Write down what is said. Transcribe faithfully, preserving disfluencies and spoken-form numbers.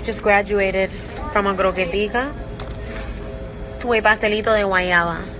just graduated from a croquetica to a pastelito de guayaba.